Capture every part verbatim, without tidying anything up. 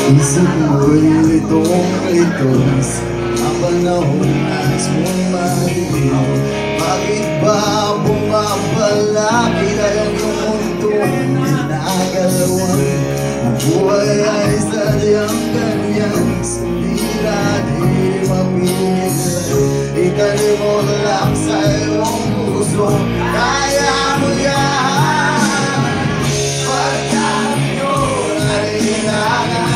Isa buhay litong litos ang panahon nais mong mahigil. Bakit ba bumabalik ang iyong mundong ginagalawan? Ang buhay ay sadyang ganyan, sumira di mapigil. Itanim mo lang sa iyong puso, kaya mo yan. Pagkat yun ay hinahanap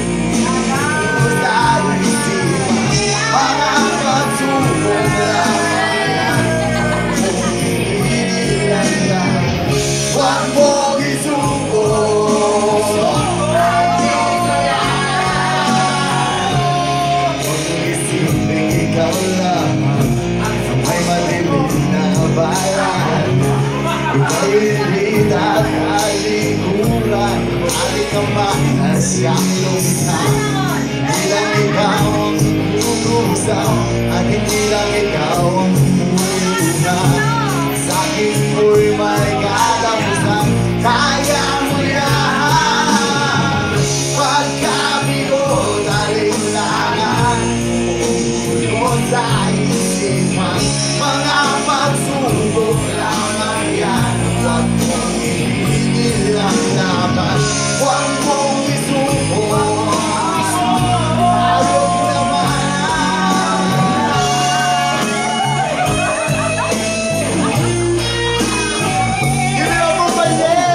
Ika'y at kalikuran, alikaman na siyang lumisan. Hindi lang ikaw ang lulusaw, at hindi lang ikaw ang muna. Sa akin mo'y may katapusan, kaya mo yan. Pagkabigot, alinlangan, umulo sa isipan, mga pagsubok lamang yan. Huwag mong ibigil ang laban, huwag mong isuko. Ayaw naman. Give it up for my dad.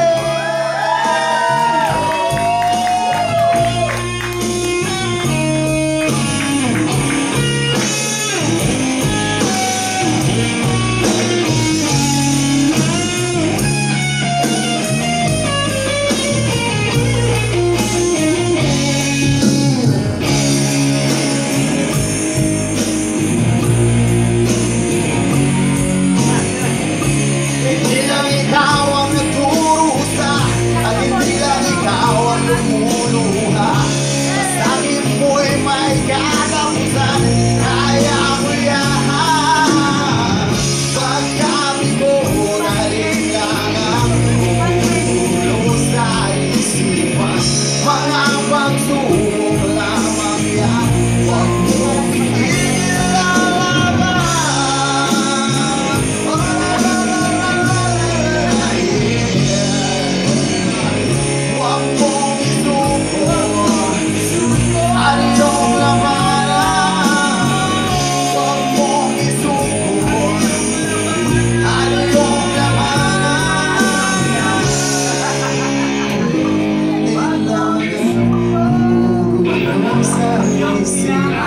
See